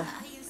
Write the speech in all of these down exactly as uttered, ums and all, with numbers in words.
Mariana.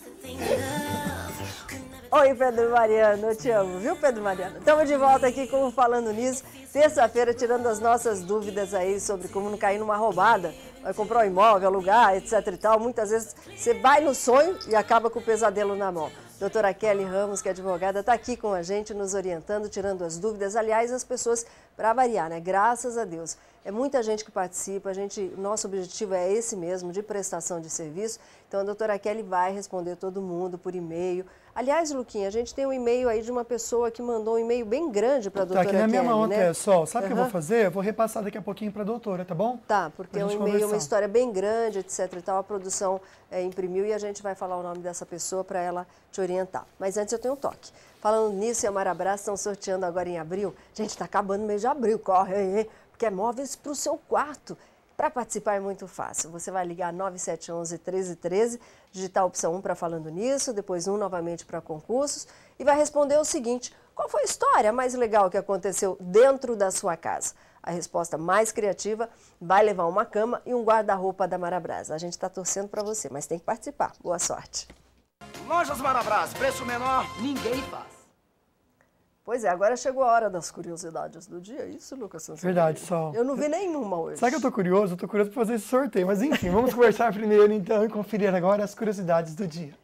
Oi, Pedro Mariano, eu te amo, viu, Pedro Mariano? Estamos de volta aqui com o Falando Nisso, terça-feira, tirando as nossas dúvidas aí sobre como não cair numa roubada. Vai comprar um imóvel, alugar, etc e tal. Muitas vezes você vai no sonho e acaba com o pesadelo na mão. Doutora Kelly Ramos, que é advogada, está aqui com a gente, nos orientando, tirando as dúvidas. Aliás, as pessoas, para variar, né? Graças a Deus. É muita gente que participa, a gente, nosso objetivo é esse mesmo, de prestação de serviço. Então, a doutora Kelly vai responder todo mundo por e-mail. Aliás, Luquinha, a gente tem um e-mail aí de uma pessoa que mandou um e-mail bem grande para a doutora Kelly. Tá aqui na minha mão, né? até, Sol. Sabe o uhum. que eu vou fazer? Eu vou repassar daqui a pouquinho para a doutora, tá bom? Tá, porque é um e-mail, uma história bem grande, etc e tal. A produção é, imprimiu e a gente vai falar o nome dessa pessoa para ela te orientar. Mas antes eu tenho um toque. Falando nisso, e a Marabras estão sorteando agora em abril. Gente, está acabando o mês de abril, corre aí, porque é móveis para o seu quarto. Para participar é muito fácil. Você vai ligar nove sete um um, um três um três, digitar a opção um para Falando Nisso, depois um novamente para concursos e vai responder o seguinte: qual foi a história mais legal que aconteceu dentro da sua casa? A resposta mais criativa vai levar uma cama e um guarda-roupa da Marabras. A gente está torcendo para você, mas tem que participar. Boa sorte. Lojas Marabras, preço menor, ninguém faz. Pois é, agora chegou a hora das curiosidades do dia. Isso, Lucas Santos? Verdade, Sol. Eu não vi nenhuma hoje. Sabe que eu tô curioso? Eu tô curioso para fazer esse sorteio. Mas enfim, vamos conversar primeiro então e conferir agora as curiosidades do dia.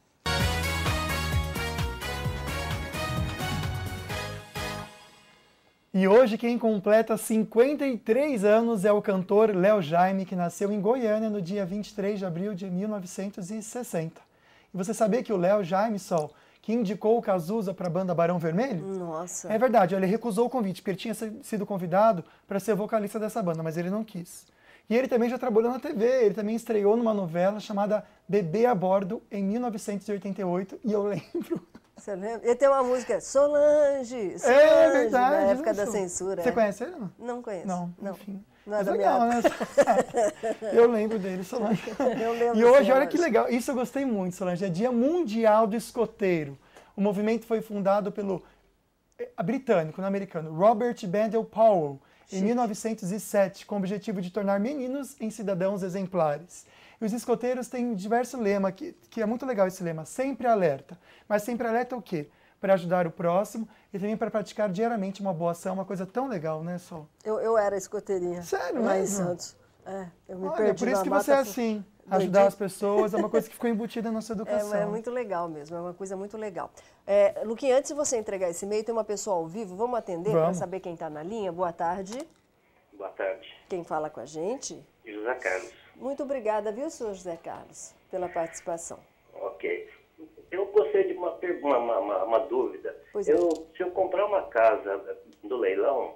E hoje quem completa cinquenta e três anos é o cantor Léo Jaime, que nasceu em Goiânia no dia vinte e três de abril de mil novecentos e sessenta. E você sabia que o Léo Jaime, Sol, que indicou o Cazuza para a banda Barão Vermelho? Nossa. É verdade, ele recusou o convite, porque ele tinha sido convidado para ser vocalista dessa banda, mas ele não quis. E ele também já trabalhou na T V, ele também estreou numa novela chamada Bebê a Bordo, em mil novecentos e oitenta e oito, e eu lembro... Você lembra? Ele tem uma música, Solange, Solange, é verdade, na época isso. da censura. Você é. conhece ele? Não, não conheço. Não, não. enfim. Não é é da legal, minha né? Eu lembro dele, Solange. Eu lembro e hoje, Solange. olha que legal, isso eu gostei muito, Solange, é Dia Mundial do Escoteiro. O movimento foi fundado pelo a britânico, não americano, Robert Bandel Powell, em Chique. mil novecentos e sete, com o objetivo de tornar meninos em cidadãos exemplares. E os escoteiros têm diversos lemas, que, que é muito legal esse lema, sempre alerta. Mas sempre alerta o quê? Para ajudar o próximo e também para praticar diariamente uma boa ação, uma coisa tão legal, né, Sol? Eu, eu era escoteirinha. Sério, lá mesmo? em Santos. É, eu me Olha, perdi por isso na que mata, você é assim, ajudar as pessoas, é uma coisa que ficou embutida na nossa educação. É, é muito legal mesmo, é uma coisa muito legal. É, Luquinha, antes de você entregar esse e-mail, tem uma pessoa ao vivo, vamos atender para saber quem está na linha? Boa tarde. Boa tarde. Quem fala com a gente? José Carlos. Muito obrigada, viu, senhor José Carlos, pela participação. Ok. Eu gostaria de uma, uma, uma, uma dúvida. Pois eu, é. Se eu comprar uma casa do leilão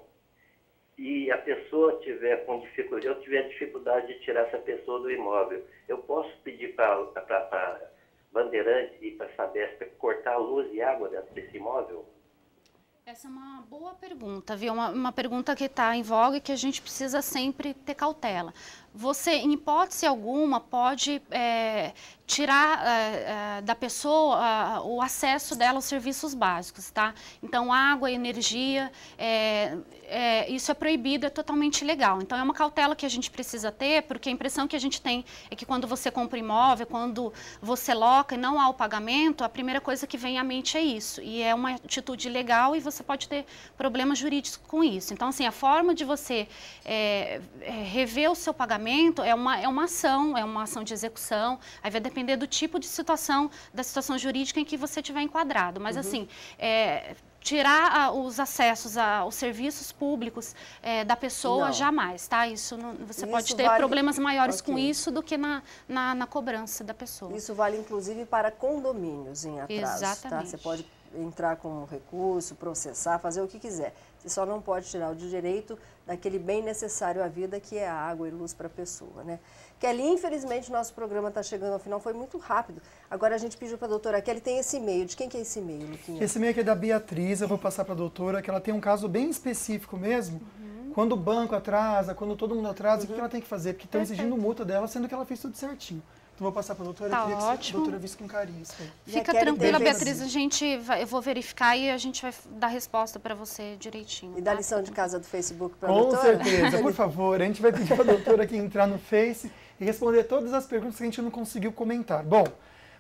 e a pessoa tiver com dificuldade, eu tiver dificuldade de tirar essa pessoa do imóvel, eu posso pedir para a Bandeirante e para a Sabesp cortar a luz e água dentro desse imóvel? Essa é uma boa pergunta, viu? Uma, uma pergunta que está em voga e que a gente precisa sempre ter cautela. Você, em hipótese alguma, pode é, tirar é, é, da pessoa a, o acesso dela aos serviços básicos, tá? Então, água, energia, é, é, isso é proibido, é totalmente ilegal. Então, é uma cautela que a gente precisa ter, porque a impressão que a gente tem é que quando você compra imóvel, quando você loca e não há o pagamento, a primeira coisa que vem à mente é isso. E é uma atitude ilegal e você pode ter problemas jurídicos com isso. Então, assim, a forma de você é, é, rever o seu pagamento é uma, é uma ação, é uma ação de execução, aí vai depender do tipo de situação, da situação jurídica em que você estiver enquadrado. Mas, uhum. assim, é, tirar a, os acessos aos serviços públicos é, da pessoa, não. jamais, tá? Isso não, você isso pode ter vale... problemas maiores okay. com isso do que na, na, na cobrança da pessoa. Isso vale, inclusive, para condomínios em atraso, Exatamente. Tá? Você pode entrar com recurso, processar, fazer o que quiser. Você só não pode tirar o direito daquele bem necessário à vida, que é a água e luz para a pessoa, né? Kelly, infelizmente, nosso programa está chegando ao final, foi muito rápido. Agora a gente pediu para a doutora Kelly, tem esse e-mail. De quem que é esse e-mail, Luquinha? Esse e-mail aqui é da Beatriz, eu vou passar para a doutora, que ela tem um caso bem específico mesmo. Uhum. Quando o banco atrasa, quando todo mundo atrasa, uhum. o que ela tem que fazer? Porque estão exigindo multa dela, sendo que ela fez tudo certinho. Então, vou passar para a doutora, tá eu queria ótimo. que a doutora visse com carinho. Fica tranquila, Beatriz, a gente vai, eu vou verificar e a gente vai dar resposta para você direitinho. E tá? Dá lição de casa do Facebook para a com doutora? Com certeza, por favor, a gente vai pedir para a doutora aqui entrar no Face e responder todas as perguntas que a gente não conseguiu comentar. Bom,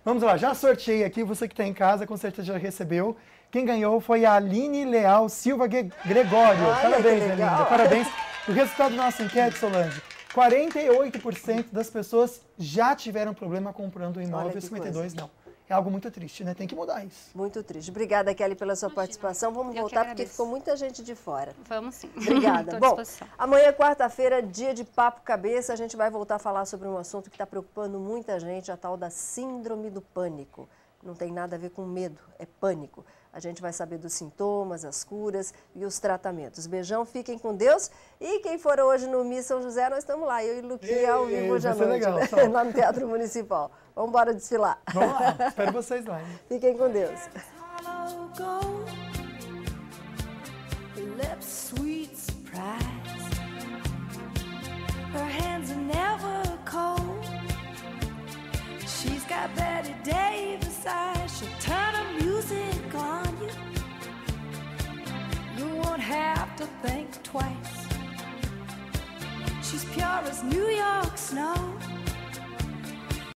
Vamos lá, já sorteei aqui, você que está em casa com certeza já recebeu. Quem ganhou foi a Aline Leal Silva Gregório. Olha, parabéns, que minha legal. linda, parabéns. O resultado da nossa enquete, Solange, quarenta e oito por cento das pessoas já tiveram problema comprando um imóvel, que cinquenta e dois por cento coisa. não. É algo muito triste, né? Tem que mudar isso. Muito triste. Obrigada, Kelly, pela sua Imagina. participação. Vamos Eu que voltar porque agradeço. ficou muita gente de fora. Vamos sim. Obrigada. Tô à Bom, disposição. amanhã, quarta-feira, dia de Papo Cabeça, a gente vai voltar a falar sobre um assunto que está preocupando muita gente, a tal da síndrome do pânico. Não tem nada a ver com medo, é pânico. A gente vai saber dos sintomas, as curas e os tratamentos. Beijão, fiquem com Deus. E quem for hoje no Miss São José, nós estamos lá, eu e Luquinha ao vivo hoje à vai ser noite, legal, né? Sol. Lá no Teatro Municipal. Vamos embora desfilar. Vamos lá, espero vocês lá. Hein? Fiquem com Deus. Hollow gold, her lips sweet surprise. Her hands are never cold. She's got Betty Davis eyes. She'll turn her music on you. You won't have to think twice. She's pure as New York snow.